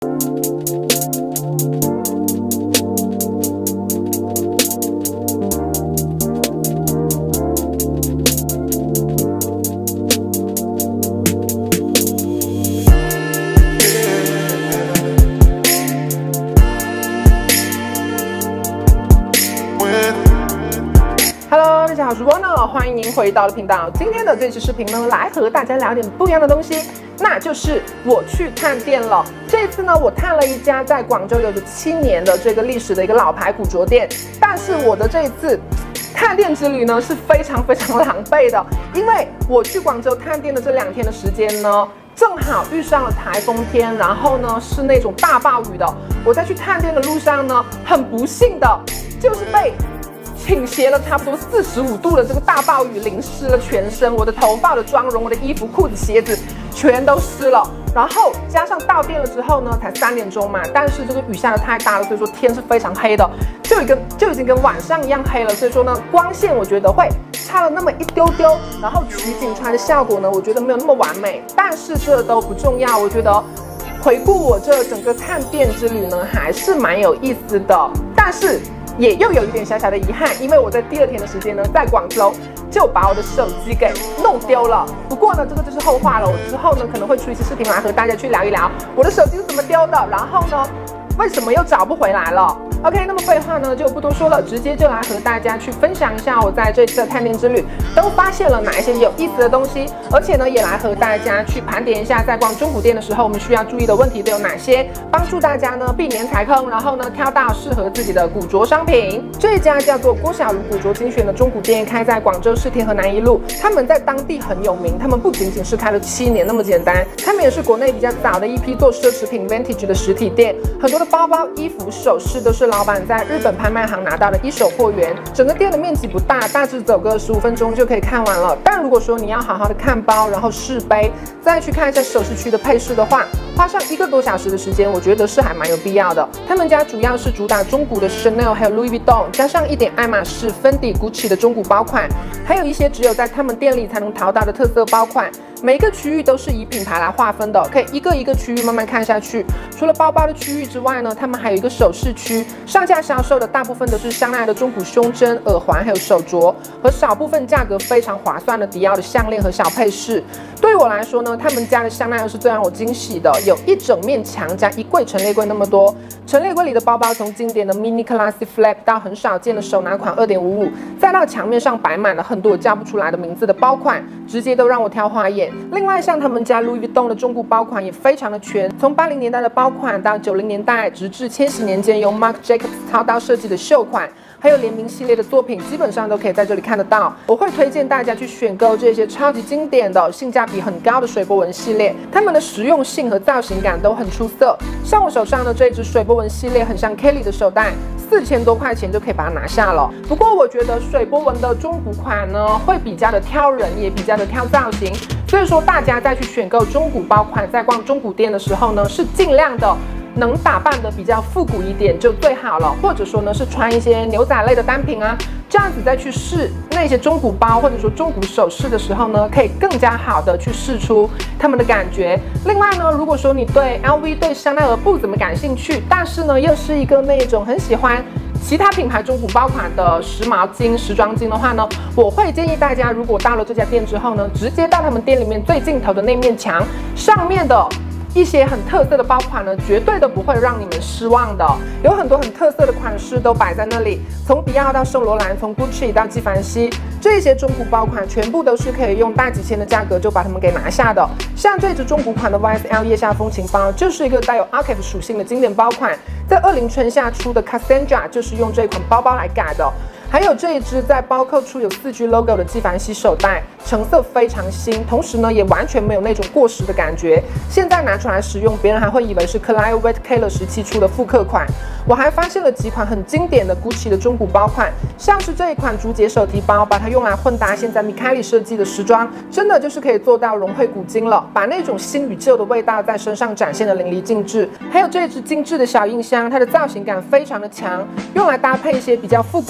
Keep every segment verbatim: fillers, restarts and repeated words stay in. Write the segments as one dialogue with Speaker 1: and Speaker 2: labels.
Speaker 1: Hello， 大家好，主播呢，欢迎您回到了频道。今天的这期视频呢，来和大家聊点不一样的东西，那就是我去探店了。这一次呢，我探了一家在广州有着七年的这个历史的一个老牌古着店，但是我的这一次探店之旅呢是非常非常狼狈的，因为我去广州探店的这两天的时间呢，正好遇上了台风天，然后呢是那种大暴雨的。我在去探店的路上呢，很不幸的就是被倾斜了差不多四十五度的这个大暴雨淋湿了全身，我的头发、我的妆容、我的衣服、裤子、鞋子全都湿了。然后加上到店了之后呢，才三点钟嘛，但是这个雨下的太大了，所以说天是非常黑的，就已经就已经跟晚上一样黑了。所以说呢，光线我觉得会差了那么一丢丢，然后取景出来的效果呢，我觉得没有那么完美。但是这都不重要，我觉得回顾我这整个探店之旅呢，还是蛮有意思的。但是也又有一点小小的遗憾，因为我在第二天的时间呢，在广州就把我的手机给弄丢了。不过呢，这个就是后话了。我之后呢可能会出一期视频来和大家去聊一聊我的手机是怎么丢的，然后呢为什么又找不回来了。OK， 那么废话呢就不多说了，直接就来和大家去分享一下我在这次的探店之旅都发现了哪一些有意思的东西，而且呢也来和大家去盘点一下在逛中古店的时候我们需要注意的问题都有哪些，帮助大家呢避免踩坑，然后呢挑到适合自己的古着商品。这一家叫做郭小如古着精选的中古店开在广州市天河南一路，他们在当地很有名，他们不仅仅是开了七年那么简单，他们也是国内比较早的一批做奢侈品 vintage 的实体店，很多的包包、衣服、首饰都是老板在日本拍卖行拿到的一手货源。整个店的面积不大，大致走个十五分钟就可以看完了。但如果说你要好好的看包，然后试杯，再去看一下首饰区的配饰的话，花上一个多小时的时间，我觉得是还蛮有必要的。他们家主要是主打中古的 Chanel 还有 Louis Vuitton， 加上一点爱马仕、Fendi、Gucci 的中古包款，还有一些只有在他们店里才能淘到的特色包款。每一个区域都是以品牌来划分的，可以一个一个区域慢慢看下去。除了包包的区域之外呢，他们还有一个首饰区，上架销售的大部分都是香奈儿的中古胸针、耳环还有手镯，和少部分价格非常划算的迪奥的项链和小配饰。对于我来说呢，他们家的香奈儿是最让我惊喜的，有一整面墙加一柜陈列柜那么多。陈列柜里的包包从经典的 mini classic flap 到很少见的手拿款 二点五五， 再到墙面上摆满了很多我叫不出来的名字的包款，直接都让我挑花眼。另外像他们家 Louis Vuitton 的中古包款也非常的全，从八零年代的包款到九零年代，直至千禧年间由 Marc Jacobs 操刀设计的秀款，还有联名系列的作品，基本上都可以在这里看得到。我会推荐大家去选购这些超级经典的、性价比很高的水波纹系列，它们的实用性和造型感都很出色。像我手上的这只水波纹系列，很像 Kelly 的手袋，四千多块钱就可以把它拿下了。不过我觉得水波纹的中古款呢，会比较的挑人，也比较的挑造型。所以说大家在去选购中古包款，在逛中古店的时候呢，是尽量的能打扮的比较复古一点就最好了，或者说呢是穿一些牛仔类的单品啊，这样子再去试那些中古包或者说中古首饰的时候呢，可以更加好的去试出他们的感觉。另外呢，如果说你对 L V 对香奈儿不怎么感兴趣，但是呢又是一个那种很喜欢其他品牌中古包款的时髦精、时装精的话呢，我会建议大家，如果到了这家店之后呢，直接到他们店里面最尽头的那面墙上面的一些很特色的包款呢，绝对都不会让你们失望的。有很多很特色的款式都摆在那里，从迪奥到圣罗兰，从 Gucci 到纪梵希，这些中古包款全部都是可以用大几千的价格就把它们给拿下的。像这只中古款的 Y S L 腋下风情包，就是一个带有 archive 属性的经典包款，在二零春夏出的 Cassandra 就是用这款包包来改的。还有这一只在包扣处有四 G logo 的纪梵希手袋，成色非常新，同时呢也完全没有那种过时的感觉。现在拿出来使用，别人还会以为是 Clio Wet Keller 时期出的复刻款。我还发现了几款很经典的 Gucci 的中古包款，像是这一款竹节手提包，把它用来混搭现在 Michele 设计的时装，真的就是可以做到融会古今了，把那种新与旧的味道在身上展现的淋漓尽致。还有这只精致的小硬箱，它的造型感非常的强，用来搭配一些比较复古的风格。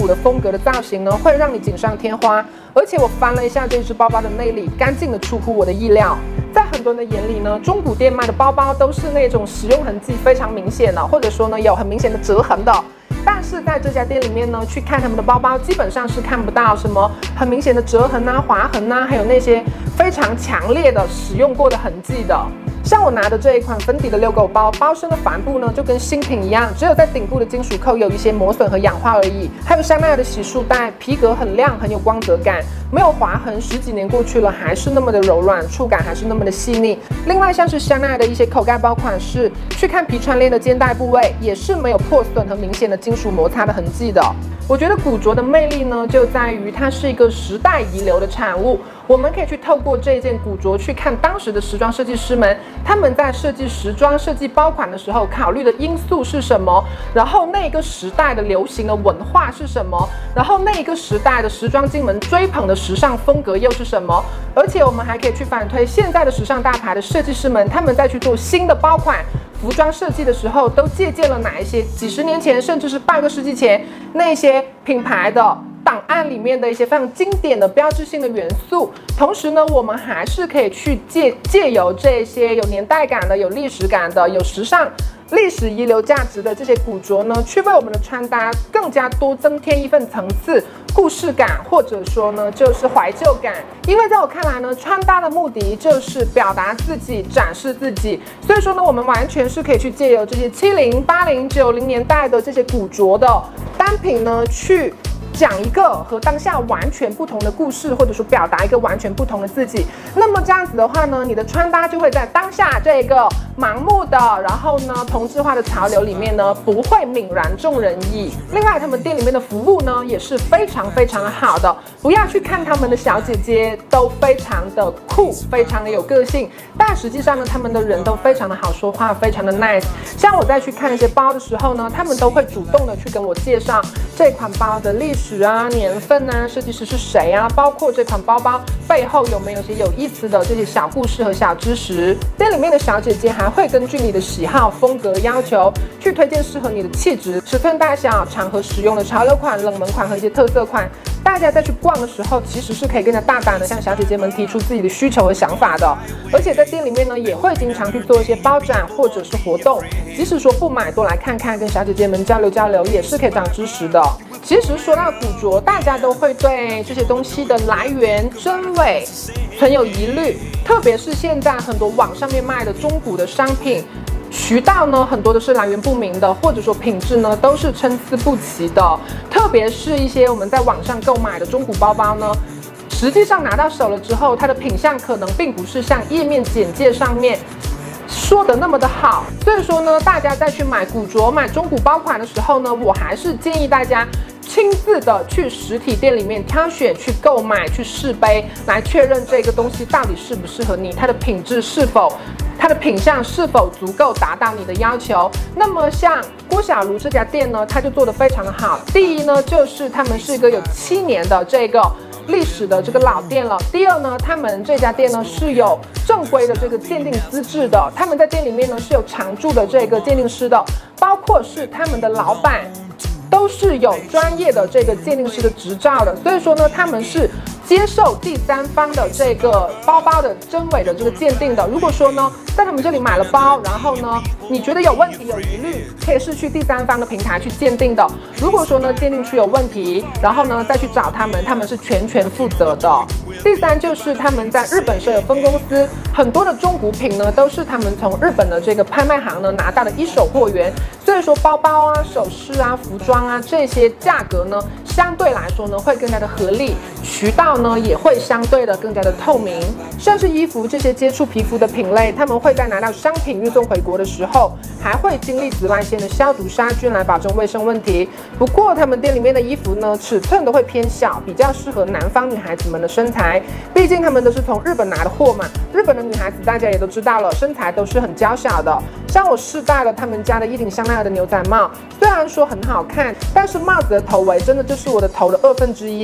Speaker 1: 格的造型呢，会让你锦上添花。而且我翻了一下这只包包的内里，干净的出乎我的意料。在很多人的眼里呢，中古店卖的包包都是那种使用痕迹非常明显的，或者说呢有很明显的折痕的。但是在这家店里面呢，去看他们的包包，基本上是看不到什么很明显的折痕啊、划痕啊，还有那些非常强烈的使用过的痕迹的。像我拿的这一款粉底的遛狗包，包身的帆布呢就跟新品一样，只有在顶部的金属扣有一些磨损和氧化而已。还有香奈儿的洗漱袋，皮革很亮，很有光泽感，没有划痕，十几年过去了还是那么的柔软，触感还是那么的细腻。另外像是香奈儿的一些口袋包款式，去看皮穿链的肩带部位，也是没有破损和明显的金属摩擦的痕迹的。我觉得古着的魅力呢，就在于它是一个时代遗留的产物。我们可以去透过这件古着去看当时的时装设计师们，他们在设计时装、设计包款的时候考虑的因素是什么，然后那个时代的流行的文化是什么，然后那个时代的时装精们追捧的时尚风格又是什么。而且我们还可以去反推现在的时尚大牌的设计师们，他们在去做新的包款服装设计的时候，都借鉴了哪一些几十年前甚至是半个世纪前那些品牌的档案里面的一些非常经典的标志性的元素。同时呢，我们还是可以去借借由这些有年代感的、有历史感的、有时尚历史遗留价值的这些古着呢，去为我们的穿搭更加多增添一份层次、故事感，或者说呢就是怀旧感。因为在我看来呢，穿搭的目的就是表达自己、展示自己，所以说呢，我们完全是可以去借由这些七零、八零、九零年代的这些古着的单品呢，去讲一个和当下完全不同的故事，或者说表达一个完全不同的自己。那么这样子的话呢，你的穿搭就会在当下这个盲目的，然后呢同质化的潮流里面呢，不会泯然众人矣。另外，他们店里面的服务呢也是非常非常的好的。不要去看他们的小姐姐都非常的酷，非常的有个性，但实际上呢，他们的人都非常的好说话，非常的 nice。像我在去看一些包的时候呢，他们都会主动的去跟我介绍这款包的历史啊、年份啊、设计师是谁啊，包括这款包包背后有没有一些有意思的这些小故事和小知识。店里面的小姐姐还会根据你的喜好、风格要求去推荐适合你的气质、尺寸大小、场合使用的潮流款、冷门款和一些特色款。大家在去逛的时候，其实是可以更加大胆的向小姐姐们提出自己的需求和想法的。而且在店里面呢，也会经常去做一些包展或者是活动，即使说不买，多来看看，跟小姐姐们交流交流，也是可以长知识的。其实说到古着，大家都会对这些东西的来源、真伪存有疑虑，特别是现在很多网上面卖的中古的商品，渠道呢很多都是来源不明的，或者说品质呢都是参差不齐的。特别是一些我们在网上购买的中古包包呢，实际上拿到手了之后，它的品相可能并不是像页面简介上面说的那么的好。所以说呢，大家在去买古着、买中古包款的时候呢，我还是建议大家亲自的去实体店里面挑选、去购买、去试背，来确认这个东西到底适不适合你，它的品质是否、它的品相是否足够达到你的要求。那么像郭小茹这家店呢，它就做得非常的好。第一呢，就是他们是一个有七年的这个历史的这个老店了。第二呢，他们这家店呢是有正规的这个鉴定资质的，他们在店里面呢是有常驻的这个鉴定师的，包括是他们的老板都是有专业的这个鉴定师的执照的。所以说呢，他们是接受第三方的这个包包的真伪的这个鉴定的。如果说呢，在他们这里买了包，然后呢，你觉得有问题、有疑虑，可以是去第三方的平台去鉴定的。如果说呢，鉴定出有问题，然后呢再去找他们，他们是全权负责的。第三就是他们在日本设有分公司，很多的中古品呢都是他们从日本的这个拍卖行呢拿到的一手货源。所以说包包啊、首饰啊、服装啊这些价格呢，相对来说呢会更加的合理，渠道呢也会相对的更加的透明。像是衣服这些接触皮肤的品类，他们会在拿到商品运送回国的时候，还会经历紫外线的消毒杀菌来保证卫生问题。不过他们店里面的衣服呢，尺寸都会偏小，比较适合南方女孩子们的身材。毕竟他们都是从日本拿的货嘛，日本的女孩子大家也都知道了，身材都是很娇小的。像我试戴了他们家的一顶香奈儿的牛仔帽，虽然说很好看，但是帽子的头围真的就是我的头的二分之一。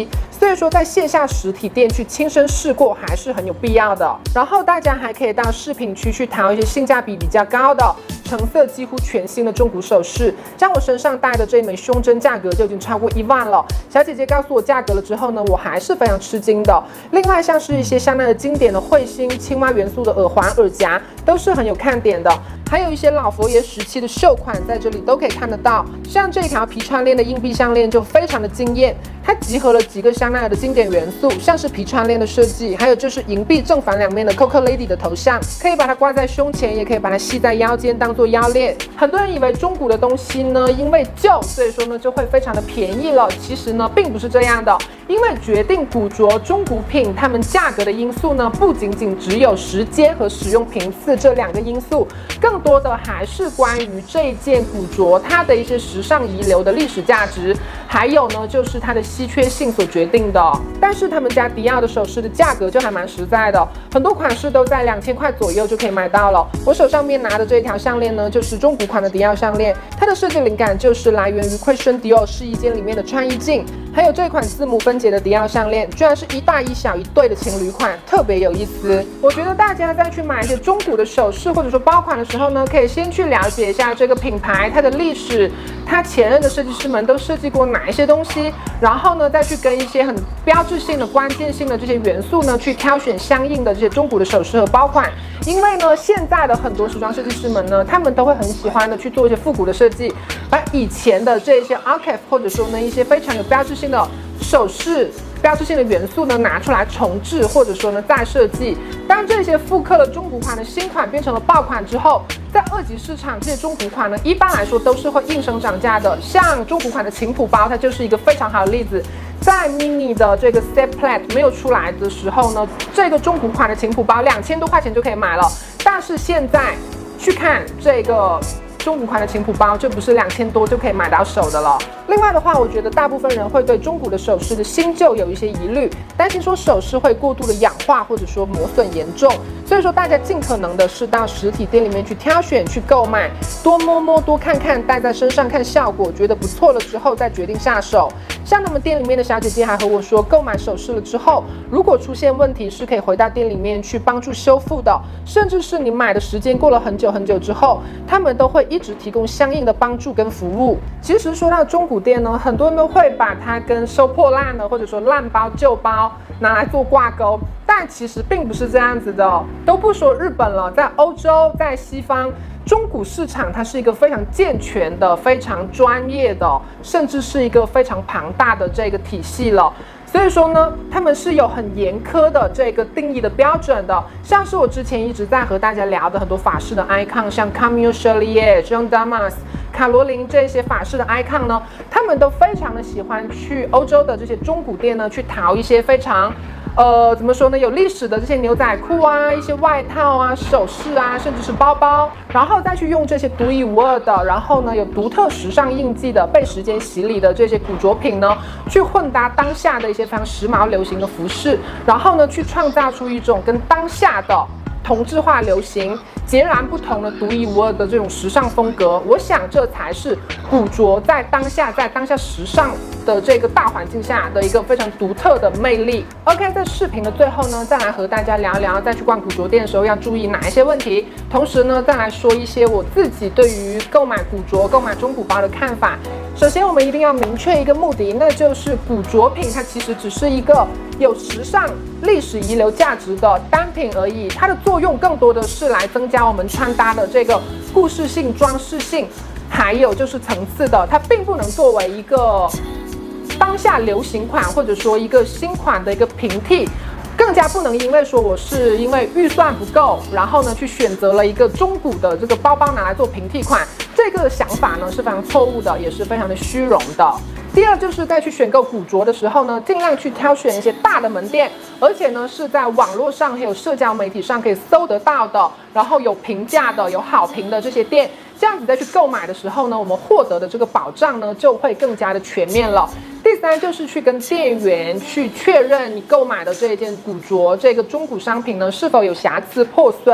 Speaker 1: 所以说在线下实体店去亲身试过还是很有必要的。然后大家还可以到饰品区去淘一些性价比比较高的成色几乎全新的中古首饰，像我身上戴的这一枚胸针价格就已经超过一万了。小姐姐告诉我价格了之后呢，我还是非常吃惊的。另外像是一些香奈儿经典的彗星、青蛙元素的耳环、耳夹，都是很有看点的。还有一些老佛爷时期的秀款，在这里都可以看得到。像这条皮串链的硬币项链就非常的惊艳，它集合了几个香奈儿的经典元素，像是皮串链的设计，还有就是银币正反两面的 Coco Lady 的头像，可以把它挂在胸前，也可以把它系在腰间当做腰链。很多人以为中古的东西呢，因为旧，所以说呢就会非常的便宜了。其实呢并不是这样的，因为决定古着、中古品它们价格的因素呢，不仅仅只有时间和使用频次这两个因素，更多的还是关于这一件古着它的一些时尚遗留的历史价值，还有呢就是它的稀缺性所决定的。但是他们家迪奥的首饰的价格就还蛮实在的，很多款式都在两千块左右就可以买到了。我手上面拿的这一条项链呢，就是中古款的迪奥项链，它的设计灵感就是来源于Christian Dior试衣间里面的穿衣镜。还有这款字母分解的迪奥项链，居然是一大一小一对的情侣款，特别有意思。我觉得大家在去买一些中古的首饰或者说包款的时候呢，可以先去了解一下这个品牌它的历史，它前任的设计师们都设计过哪一些东西，然后呢再去跟一些很标志性的、关键性的这些元素呢，去挑选相应的这些中古的首饰和包款。因为呢，现在的很多时装设计师们呢，他们都会很喜欢的去做一些复古的设计，把以前的这些 archive 或者说呢一些非常有标志性的首饰、标志性的元素呢拿出来重置，或者说呢再设计。当这些复刻了中古款的新款变成了爆款之后，在二级市场这些中古款呢，一般来说都是会应声涨价的。像中古款的琴谱包，它就是一个非常好的例子。在 mini 的这个 set plate 没有出来的时候呢，这个中古款的琴谱包两千多块钱就可以买了。但是现在去看这个中古款的琴谱包，就不是两千多就可以买到手的了。另外的话，我觉得大部分人会对中古的首饰的新旧有一些疑虑，担心说首饰会过度的氧化或者说磨损严重，所以说大家尽可能的是到实体店里面去挑选、去购买，多摸摸、多看看，戴在身上看效果，觉得不错了之后再决定下手。像他们店里面的小姐姐还和我说，购买首饰了之后，如果出现问题是可以回到店里面去帮助修复的，甚至是你买的时间过了很久很久之后，他们都会一直提供相应的帮助跟服务。其实说到中古店呢，很多人都会把它跟收破烂的或者说烂包旧包拿来做挂钩，但其实并不是这样子的。都不说日本了，在欧洲、在西方，中古市场它是一个非常健全的、非常专业的，甚至是一个非常庞大的这个体系了。所以说呢，他们是有很严苛的这个定义的标准的。像是我之前一直在和大家聊的很多法式的 icon， 像 Camille Chalier、Jean Damas、卡罗琳这些法式的 icon 呢，他们都非常的喜欢去欧洲的这些中古店呢，去淘一些非常呃，怎么说呢？有历史的这些牛仔裤啊，一些外套啊、首饰啊，甚至是包包，然后再去用这些独一无二的，然后呢有独特时尚印记的、被时间洗礼的这些古着品呢，去混搭当下的一些非常时髦流行的服饰，然后呢去创造出一种跟当下的同质化流行截然不同的独一无二的这种时尚风格。我想这才是古着在当下在当下时尚的这个大环境下的一个非常独特的魅力。 OK， 在视频的最后呢，再来和大家聊聊在去逛古着店的时候要注意哪一些问题，同时呢再来说一些我自己对于购买古着、购买中古包的看法。首先我们一定要明确一个目的，那就是古着品它其实只是一个有时尚历史遗留价值的单品而已，它的作用更多的是来增加我们穿搭的这个故事性、装饰性，还有就是层次的，它并不能作为一个当下流行款或者说一个新款的一个平替，更加不能因为说我是因为预算不够，然后呢去选择了一个中古的这个包包拿来做平替款，这个想法呢是非常错误的，也是非常的虚荣的。第二就是在去选购古着的时候呢，尽量去挑选一些大的门店，而且呢是在网络上还有社交媒体上可以搜得到的，然后有评价的、有好评的这些店，这样子再去购买的时候呢，我们获得的这个保障呢就会更加的全面了。第三就是去跟店员去确认你购买的这一件古着、这个中古商品呢是否有瑕疵破损，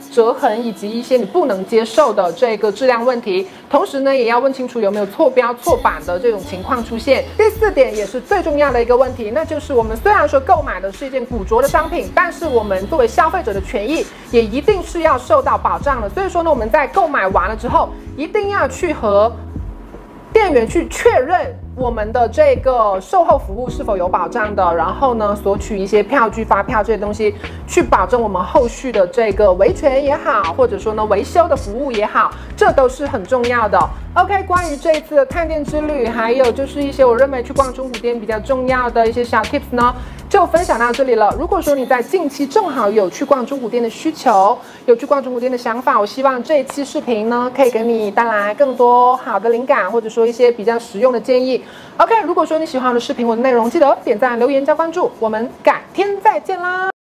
Speaker 1: 折痕以及一些你不能接受的这个质量问题。同时呢，也要问清楚有没有错标、错版的这种情况出现。第四点也是最重要的一个问题，那就是我们虽然说购买的是一件古着的商品，但是我们作为消费者的权益也一定是要受到保障的。所以说呢，我们在购买完了之后，一定要去和店员去确认我们的这个售后服务是否有保障的，然后呢，索取一些票据、发票这些东西，去保证我们后续的这个维权也好，或者说呢维修的服务也好，这都是很重要的。OK， 关于这一次的探店之旅，还有就是一些我认为去逛中古店比较重要的一些小 tips 呢，就分享到这里了。如果说你在近期正好有去逛中古店的需求，有去逛中古店的想法，我希望这一期视频呢，可以给你带来更多好的灵感，或者说一些比较实用的建议。OK， 如果说你喜欢我的视频，我的内容，记得点赞、留言、加关注，我们改天再见啦！